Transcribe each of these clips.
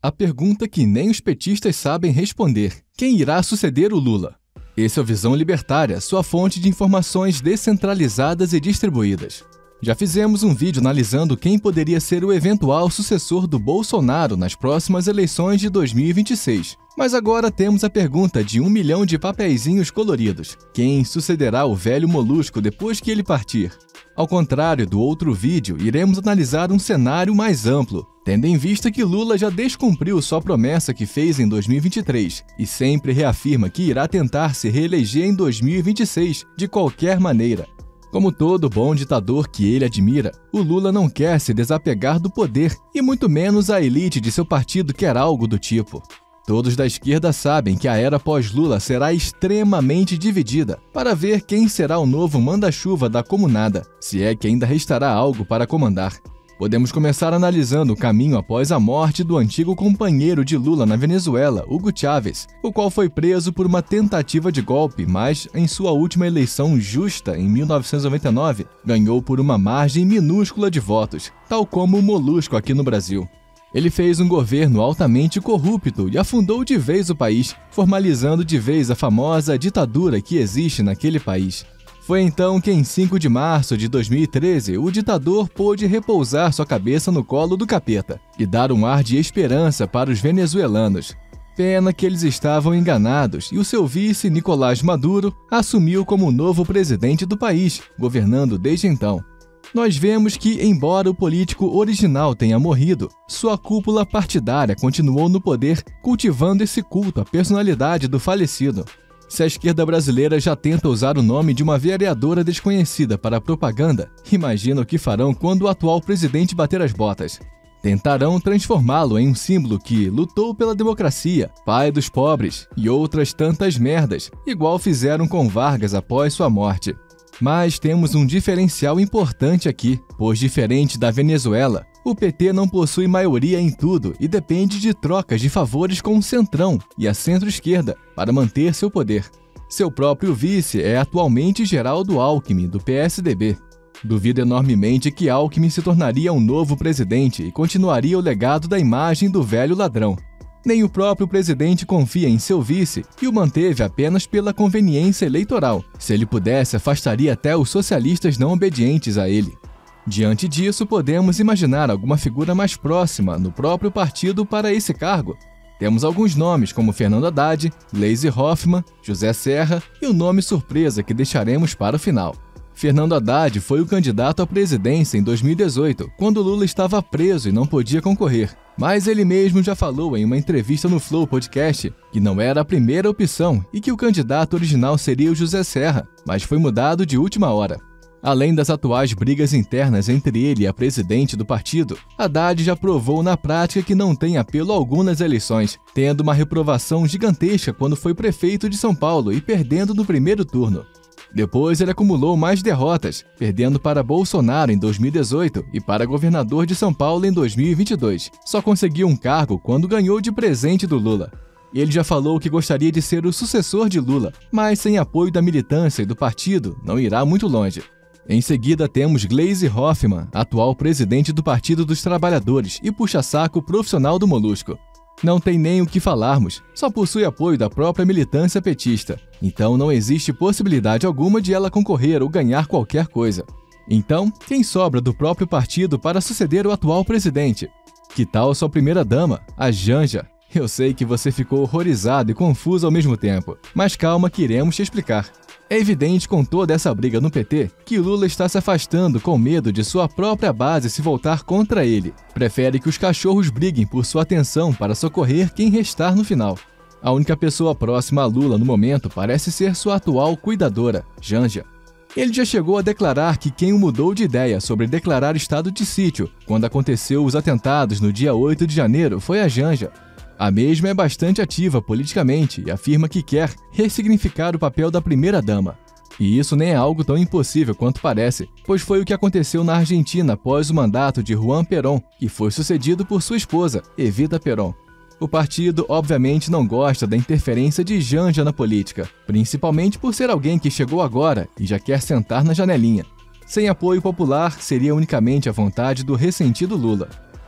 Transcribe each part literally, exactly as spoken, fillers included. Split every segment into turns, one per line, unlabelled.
A pergunta que nem os petistas sabem responder: quem irá suceder o Lula? Esse é o Visão Libertária, sua fonte de informações descentralizadas e distribuídas. Já fizemos um vídeo analisando quem poderia ser o eventual sucessor do Bolsonaro nas próximas eleições de dois mil e vinte e seis. Mas agora temos a pergunta de um milhão de papeizinhos coloridos: quem sucederá o velho Molusco depois que ele partir? Ao contrário do outro vídeo, iremos analisar um cenário mais amplo, tendo em vista que Lula já descumpriu sua promessa que fez em dois mil e vinte e três e sempre reafirma que irá tentar se reeleger em dois mil e vinte e seis de qualquer maneira. Como todo bom ditador que ele admira, o Lula não quer se desapegar do poder e muito menos a elite de seu partido quer algo do tipo. Todos da esquerda sabem que a era pós-Lula será extremamente dividida para ver quem será o novo manda-chuva da comunada, se é que ainda restará algo para comandar. Podemos começar analisando o caminho após a morte do antigo companheiro de Lula na Venezuela, Hugo Chávez, o qual foi preso por uma tentativa de golpe, mas em sua última eleição justa, em mil novecentos e noventa e nove, ganhou por uma margem minúscula de votos, tal como o Molusco aqui no Brasil. Ele fez um governo altamente corrupto e afundou de vez o país, formalizando de vez a famosa ditadura que existe naquele país. Foi então que, em cinco de março de dois mil e treze, o ditador pôde repousar sua cabeça no colo do capeta e dar um ar de esperança para os venezuelanos. Pena que eles estavam enganados e o seu vice, Nicolás Maduro, assumiu como novo presidente do país, governando desde então. Nós vemos que, embora o político original tenha morrido, sua cúpula partidária continuou no poder, cultivando esse culto à personalidade do falecido. Se a esquerda brasileira já tenta usar o nome de uma vereadora desconhecida para propaganda, imagina o que farão quando o atual presidente bater as botas. Tentarão transformá-lo em um símbolo que lutou pela democracia, pai dos pobres e outras tantas merdas, igual fizeram com Vargas após sua morte. Mas temos um diferencial importante aqui, pois diferente da Venezuela, o P T não possui maioria em tudo e depende de trocas de favores com o Centrão e a centro-esquerda para manter seu poder. Seu próprio vice é atualmente Geraldo Alckmin, do P S D B. Duvido enormemente que Alckmin se tornaria um novo presidente e continuaria o legado da imagem do velho ladrão. Nem o próprio presidente confia em seu vice e o manteve apenas pela conveniência eleitoral. Se ele pudesse, afastaria até os socialistas não obedientes a ele. Diante disso, podemos imaginar alguma figura mais próxima no próprio partido para esse cargo. Temos alguns nomes como Fernando Haddad, Gleisi Hoffmann, José Serra e o nome surpresa que deixaremos para o final. Fernando Haddad foi o candidato à presidência em dois mil e dezoito, quando Lula estava preso e não podia concorrer. Mas ele mesmo já falou em uma entrevista no Flow Podcast que não era a primeira opção e que o candidato original seria o José Serra, mas foi mudado de última hora. Além das atuais brigas internas entre ele e a presidente do partido, Haddad já provou na prática que não tem apelo algum nas eleições, tendo uma reprovação gigantesca quando foi prefeito de São Paulo e perdendo no primeiro turno. Depois ele acumulou mais derrotas, perdendo para Bolsonaro em dois mil e dezoito e para governador de São Paulo em dois mil e vinte e dois. Só conseguiu um cargo quando ganhou de presente do Lula. Ele já falou que gostaria de ser o sucessor de Lula, mas sem apoio da militância e do partido, não irá muito longe. Em seguida temos Gleisi Hoffmann, atual presidente do Partido dos Trabalhadores e puxa-saco profissional do Molusco. Não tem nem o que falarmos, só possui apoio da própria militância petista, então não existe possibilidade alguma de ela concorrer ou ganhar qualquer coisa. Então, quem sobra do próprio partido para suceder o atual presidente? Que tal sua primeira-dama, a Janja? Eu sei que você ficou horrorizado e confuso ao mesmo tempo, mas calma que iremos te explicar. É evidente com toda essa briga no P T que Lula está se afastando com medo de sua própria base se voltar contra ele. Prefere que os cachorros briguem por sua atenção para socorrer quem restar no final. A única pessoa próxima a Lula no momento parece ser sua atual cuidadora, Janja. Ele já chegou a declarar que quem o mudou de ideia sobre declarar estado de sítio quando aconteceu os atentados no dia oito de janeiro foi a Janja. A mesma é bastante ativa politicamente e afirma que quer ressignificar o papel da primeira-dama. E isso nem é algo tão impossível quanto parece, pois foi o que aconteceu na Argentina após o mandato de Juan Perón, que foi sucedido por sua esposa, Evita Perón. O partido, obviamente, não gosta da interferência de Janja na política, principalmente por ser alguém que chegou agora e já quer sentar na janelinha. Sem apoio popular, seria unicamente a vontade do ressentido Lula.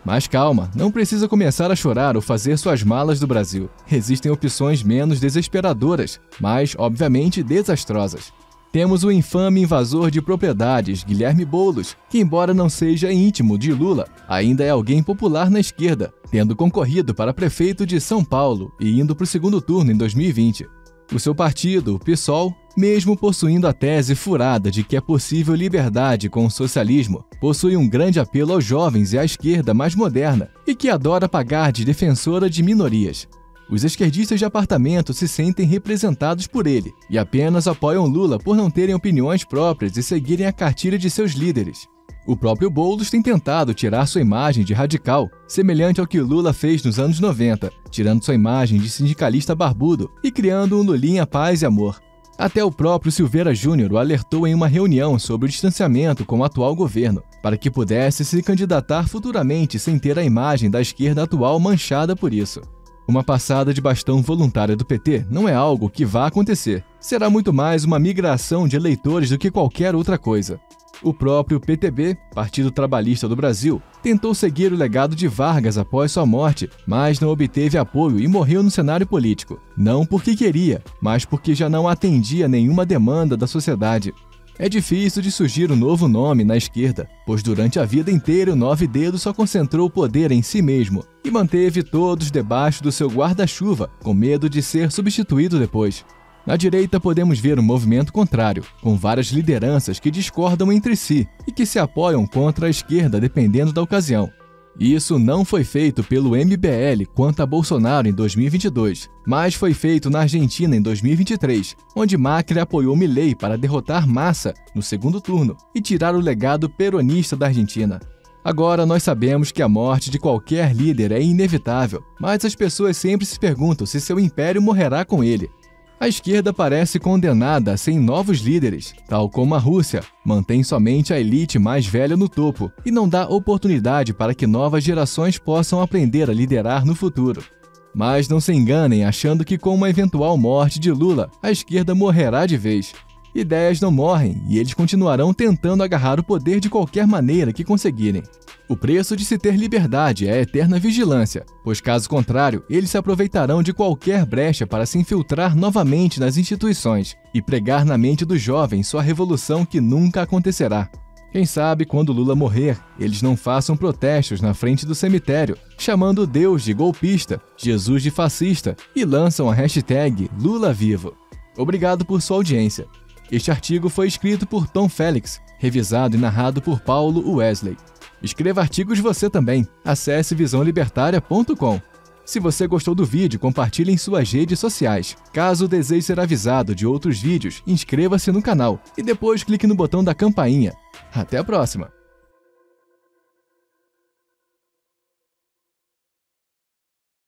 Mas calma, não precisa começar a chorar ou fazer suas malas do Brasil. Existem opções menos desesperadoras, mas, obviamente, desastrosas. Temos o infame invasor de propriedades, Guilherme Boulos, que, embora não seja íntimo de Lula, ainda é alguém popular na esquerda, tendo concorrido para prefeito de São Paulo e indo para o segundo turno em dois mil e vinte. O seu partido, o PSOL, mesmo possuindo a tese furada de que é possível liberdade com o socialismo, possui um grande apelo aos jovens e à esquerda mais moderna e que adora pagar de defensora de minorias. Os esquerdistas de apartamento se sentem representados por ele e apenas apoiam Lula por não terem opiniões próprias e seguirem a cartilha de seus líderes. O próprio Boulos tem tentado tirar sua imagem de radical, semelhante ao que Lula fez nos anos noventa, tirando sua imagem de sindicalista barbudo e criando um Lulinha paz e amor. Até o próprio Silveira Júnior o alertou em uma reunião sobre o distanciamento com o atual governo, para que pudesse se candidatar futuramente sem ter a imagem da esquerda atual manchada por isso. Uma passada de bastão voluntária do P T não é algo que vá acontecer. Será muito mais uma migração de eleitores do que qualquer outra coisa. O próprio P T B, Partido Trabalhista do Brasil, tentou seguir o legado de Vargas após sua morte, mas não obteve apoio e morreu no cenário político. Não porque queria, mas porque já não atendia nenhuma demanda da sociedade. É difícil de surgir um novo nome na esquerda, pois durante a vida inteira o Nove Dedos só concentrou o poder em si mesmo e manteve todos debaixo do seu guarda-chuva, com medo de ser substituído depois. Na direita podemos ver um movimento contrário, com várias lideranças que discordam entre si e que se apoiam contra a esquerda dependendo da ocasião. Isso não foi feito pelo M B L quanto a Bolsonaro em dois mil e vinte e dois, mas foi feito na Argentina em dois mil e vinte e três, onde Macri apoiou Milei para derrotar Massa no segundo turno e tirar o legado peronista da Argentina. Agora nós sabemos que a morte de qualquer líder é inevitável, mas as pessoas sempre se perguntam se seu império morrerá com ele. A esquerda parece condenada a sem novos líderes, tal como a Rússia, mantém somente a elite mais velha no topo e não dá oportunidade para que novas gerações possam aprender a liderar no futuro. Mas não se enganem achando que com uma eventual morte de Lula, a esquerda morrerá de vez. Ideias não morrem e eles continuarão tentando agarrar o poder de qualquer maneira que conseguirem. O preço de se ter liberdade é a eterna vigilância, pois caso contrário, eles se aproveitarão de qualquer brecha para se infiltrar novamente nas instituições e pregar na mente dos jovens sua revolução que nunca acontecerá. Quem sabe quando Lula morrer, eles não façam protestos na frente do cemitério, chamando Deus de golpista, Jesus de fascista e lançam a hashtag Lula Vivo. Obrigado por sua audiência. Este artigo foi escrito por Tom Félix, revisado e narrado por Paulo Wesley. Escreva artigos você também. Acesse visão libertária ponto com. Se você gostou do vídeo, compartilhe em suas redes sociais. Caso deseje ser avisado de outros vídeos, inscreva-se no canal e depois clique no botão da campainha. Até a próxima!